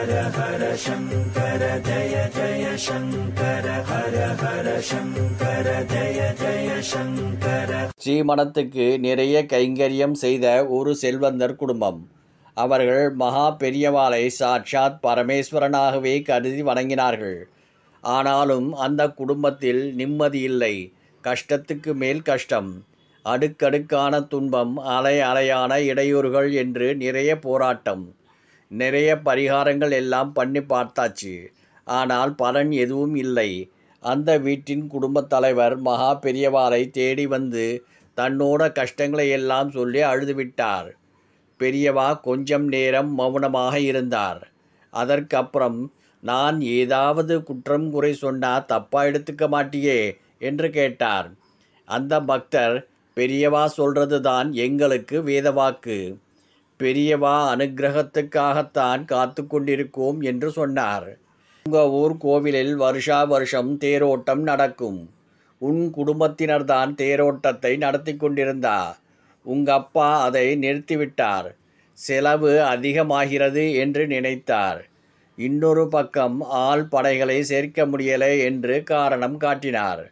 ஹர ஹர சங்கர ஜய ஜய சங்கர ஹர ஹர சங்கர ஜய ஜய சங்கர. ஸ்ரீமடத்துக்கு நிறைய கைங்கரியம் செய்த ஒரு செல்வந்தர் குடும்பம். அவர்கள் மகா பெரியவாளை சாட்சாத் பரமேஸ்வரனாகவே கருதி வணங்கினார்கள். ஆனாலும் அந்த குடும்பத்தில் நிம்மதியில்லை. கஷ்டத்துக்கு மேல் கஷ்டம், அடுக்கடுக்கான துன்பம், அலை அலையான இடையூறுகள் என்று நிறைய போராட்டம். நிறைய பரிகாரங்கள் எல்லாம் பண்ணி பார்த்தாச்சு. ஆனால் பலன் எதுவும் இல்லை. அந்த வீட்டின் குடும்பத் தலைவர் மகா பெரியவாளை தேடி வந்து தன்னோட கஷ்டங்களை எல்லாம் சொல்லி அழுதுவிட்டார். பெரியவா கொஞ்சம் நேரம் மௌனமாக இருந்தார். அதற்கப்புறம், நான் ஏதாவது குற்றம் குறை சொன்னா தப்பா எடுத்துக்க மாட்டியே என்று கேட்டார். அந்த பக்தர், பெரியவா சொல்றது தான் எங்களுக்கு வேதவாக்கு. பெரியவா அனுக்கிரகத்துக்காகத்தான் காத்து கொண்டிருக்கோம் என்று சொன்னார். உங்கள் ஊர் கோவிலில் வருஷா வருஷம் தேரோட்டம் நடக்கும். உன் குடும்பத்தினர்தான் தேரோட்டத்தை நடத்தி கொண்டிருந்தா. உங்கள் அப்பா அதை நிறுத்திவிட்டார். செலவு அதிகமாகிறது என்று நினைத்தார். இன்னொரு பக்கம் ஆள் படைகளை சேர்க்க முடியலை என்று காரணம் காட்டினார்.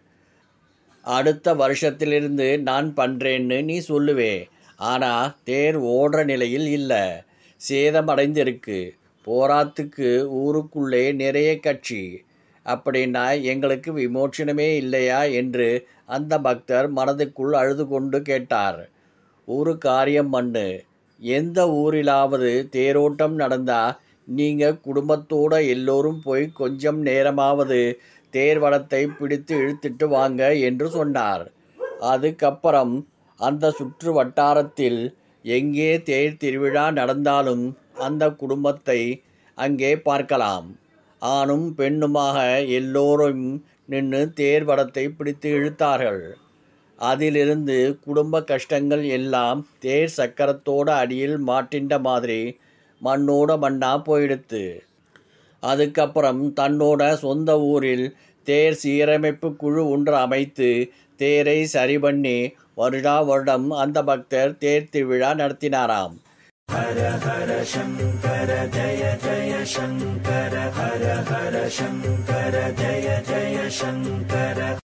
அடுத்த வருஷத்திலிருந்து நான் பண்ணுறேன்னு நீ சொல்லுவே. ஆனால் தேர் ஓடுற நிலையில் இல்லை, சேதமடைந்திருக்கு. போராத்துக்கு ஊருக்குள்ளே நிறைய கட்சி. அப்படின்னா எங்களுக்கு விமோச்சனமே இல்லையா என்று அந்த பக்தர் மனதுக்குள் அழுது கொண்டு கேட்டார். ஒரு காரியம் பண்ணு, எந்த ஊரிலாவது தேரோட்டம் நடந்தால் நீங்கள் குடும்பத்தோடு எல்லோரும் போய் கொஞ்சம் நேரமாவது தேர்வடத்தை பிடித்து இழுத்துட்டு வாங்க என்று சொன்னார். அதுக்கப்புறம் அந்த சுற்று வட்டாரத்தில் எங்கே தேர் திருவிழா நடந்தாலும் அந்த குடும்பத்தை அங்கே பார்க்கலாம். ஆணும் பெண்ணுமாக எல்லோரும் நின்று தேர்வடத்தை பிடித்து இழுத்தார்கள். அதிலிருந்து குடும்ப கஷ்டங்கள் எல்லாம் தேர் சக்கரத்தோட அடியில் மாட்டின்ற மாதிரி மண்ணோட மண்ணா போயிடுத்து. அதுக்கப்புறம் தன்னோட சொந்த ஊரில் தேர் சீரமைப்பு குழு ஒன்று அமைத்து தேரை சரி பண்ணி வருடா வருடம் அந்த பக்தர் தேர் திருவிழா நடத்தினாராம். ஹர ஹர சங்கர ஜய ஜய சங்கர ஹர ஹர சங்கர ஜய ஜய சங்கர.